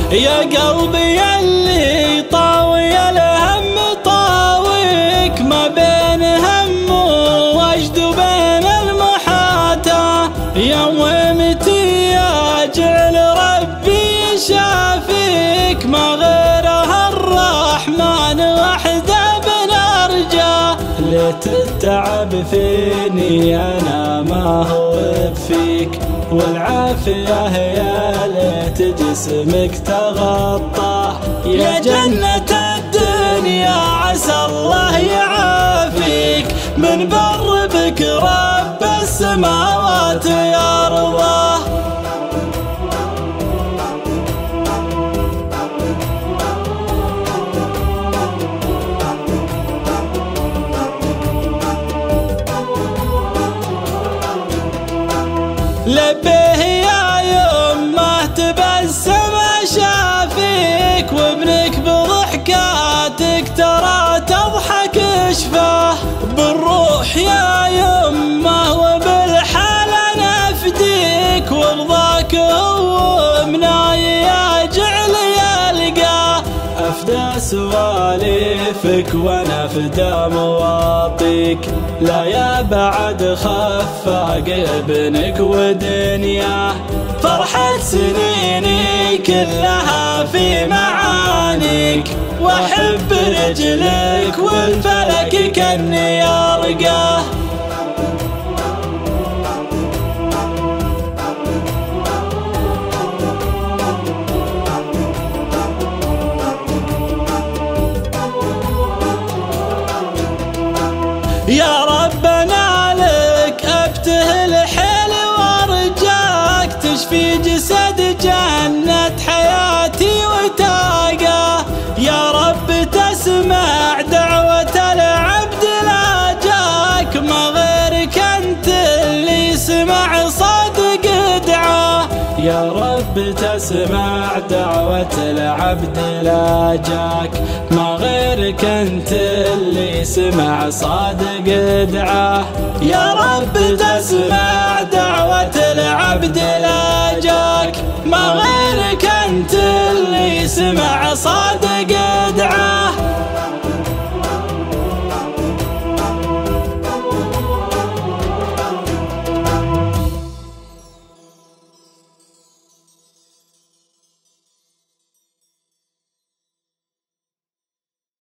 يا قلبي اللي طاوي الهم طاويك، ما بين هم ووجد وبين المحاتاة. يومتي أجل ربي شافيك، ما غيره الرحمن وحده بنرجاه. ليت التعب فيني أنا ما هو فيك، والعافية يا ليت جسمك تغطاه. يا جنة الدنيا عسى الله يعافيك، من بر بك رب السماوات يرضاه. لبيه يا يمه تبسم شافيك، وابنك بضحكاتك ترى تضحك شفاه. بالروح يا يمه وبالحال نفديك، ورضاك هو مناي يا جعل يلقاه. أفدى سواليفك وانا افدى مواطيك، لا يا بعد خفاق ابنك ودنياه. فرحة سنيني كلها في معانيك، واحب رجلك والفلك كاني ارقاه. يا ربنا لك ابتهل حيل وارجاك، تشفي جسد جنة حياتي وتاقاه. يا رب تسمع دعوة العبد لا جاك، ما غيرك انت اللي سمع صادق دعاه. يا رب تسمع دعوة العبد لا جاك، ما غيرك انت اللي سمع صادق دعاه. يا رب تسمع دعوة العبد لا جاك، ما غيرك انت اللي سمع صادق